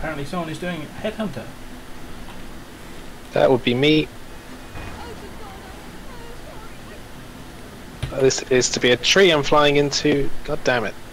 apparently someone is doing Headhunter. That would be me. This is to be a tree I'm flying into. God damn it.